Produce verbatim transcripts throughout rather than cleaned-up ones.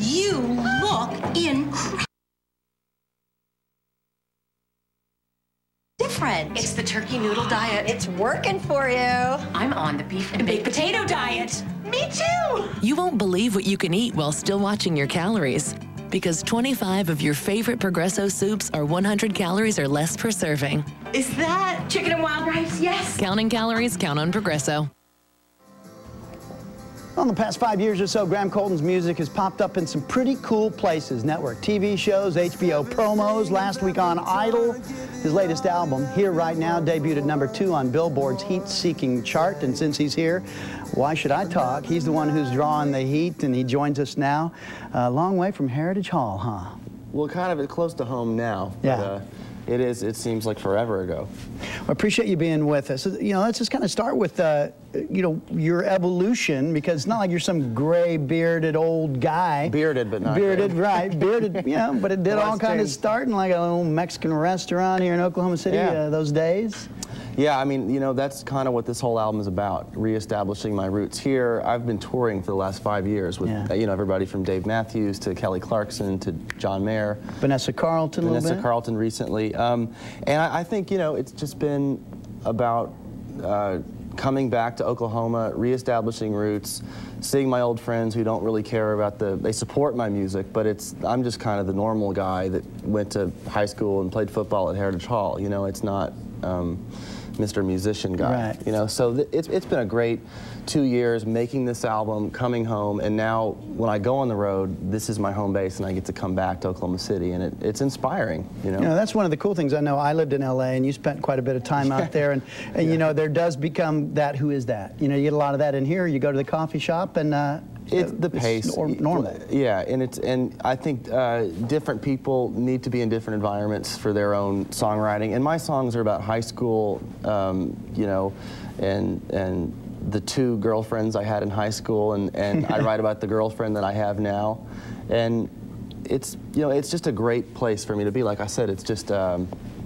You look incredible. Different. It's the turkey noodle diet. It's working for you. I'm on the beef and baked potato diet. Me too. You won't believe what you can eat while still watching your calories. Because twenty-five of your favorite Progresso soups are one hundred calories or less per serving. Is that Chicken and wild rice, yes. Counting calories, count on Progresso. Well, in the past five years or so, Graham Colton's music has popped up in some pretty cool places. Network T V shows, H B O promos, last week on Idol. His latest album, Here Right Now, debuted at number two on Billboard's heat-seeking chart. And since he's here, why should I talk? He's the one who's drawing the heat, and he joins us now. A long way from Heritage Hall, huh? Well, kind of close to home now. Yeah. But, uh, it is, it seems like forever ago. Well, I appreciate you being with us. You know, let's just kind of start with, uh, you know, your evolution, because it's not like you're some gray, bearded old guy. Bearded, but not Bearded, gray. right. Bearded, you know, but it did Well, all kind of start in like a little Mexican restaurant here in Oklahoma City Yeah. uh, those days. Yeah, I mean, you know, that's kind of what this whole album is about, reestablishing my roots here. I've been touring for the last five years with, Yeah. you know, everybody from Dave Matthews to Kelly Clarkson to John Mayer. Vanessa Carlton a little Vanessa bit. Carlton recently. Um, and I, I think, you know, it's just been about uh, coming back to Oklahoma, reestablishing roots, seeing my old friends who don't really care about the, they support my music, but it's, I'm just kind of the normal guy that went to high school and played football at Heritage Hall. You know, it's not um, Mister Musician guy. Right. You know, so th it's, it's been a great two years making this album, coming home, and now when I go on the road, this is my home base and I get to come back to Oklahoma City, and it, it's inspiring, you know. You know, that's one of the cool things. I know I lived in L A and you spent quite a bit of time out there, and, and Yeah. you know, there does become that, who is that? You know, you get a lot of that in here. You go to the coffee shop and uh, It's the pace. It's nor normal. Yeah, and it's and I think uh, different people need to be in different environments for their own songwriting. And my songs are about high school, um, you know, and and the two girlfriends I had in high school, and and I write about the girlfriend that I have now, and it's you know it's just a great place for me to be. Like I said, it's just. Um,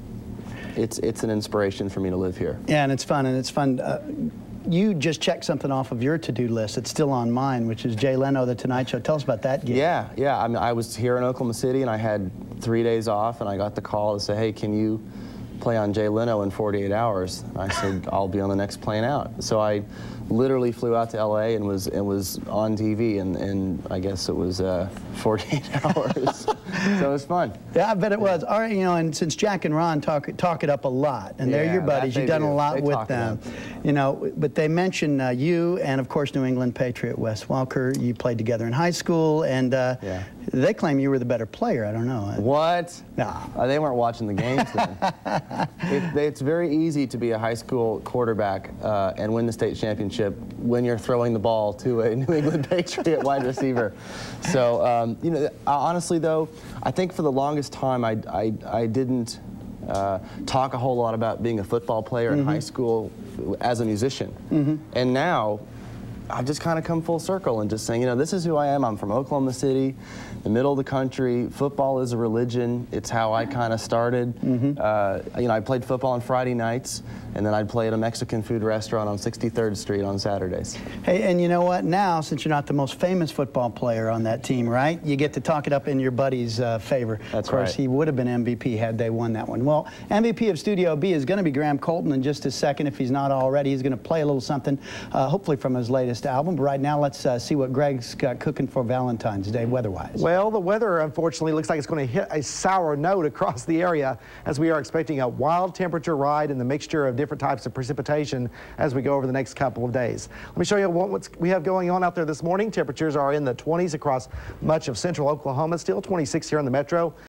it's it's an inspiration for me to live here. Yeah, and it's fun, and it's fun. Uh, You just checked something off of your to-do list. It's still on mine, which is Jay Leno, The Tonight Show. Tell us about that gig. Yeah, yeah. I mean, I was here in Oklahoma City, and I had three days off, and I got the call to say, hey, can you play on Jay Leno in forty-eight hours? And I said, I'll be on the next plane out. So I literally flew out to L A and was and was on T V, and, and I guess it was uh, forty-eight hours. So it was fun. Yeah, I bet it was. All right, you know, and since Jack and Ron talk talk it up a lot, and they're Yeah, your buddies, that you've they done do. a lot They with talk it them. up. You know, but they mention uh, you and, of course, New England Patriot Wes Welker. You played together in high school, and uh, Yeah. they claim you were the better player. I don't know. What? No. Uh, they weren't watching the games then. it, it's very easy to be a high school quarterback uh, and win the state championship when you're throwing the ball to a New England Patriot wide receiver. So, um, you know, honestly, though, I think for the longest time I, I, I didn't uh, talk a whole lot about being a football player Mm-hmm. in high school as a musician. Mm-hmm. And now, I've just kind of come full circle and just saying, you know, this is who I am. I'm from Oklahoma City, the middle of the country. Football is a religion. It's how I kind of started. Mm-hmm. uh, you know, I played football on Friday nights, and then I'd play at a Mexican food restaurant on sixty-third Street on Saturdays. Hey, and you know what? Now, since you're not the most famous football player on that team, right, you get to talk it up in your buddy's uh, favor. That's Of course, right. he would have been M V P had they won that one. Well, M V P of Studio B is going to be Graham Colton in just a second. If he's not already, he's going to play a little something, uh, hopefully from his latest album. But right now, let's uh, see what Greg's got cooking for Valentine's Day weather-wise. Well, the weather, unfortunately, looks like it's going to hit a sour note across the area, as we are expecting a wild temperature ride and the mixture of different types of precipitation as we go over the next couple of days. Let me show you what what's we have going on out there this morning. Temperatures are in the twenties across much of central Oklahoma, still twenty-six here in the metro.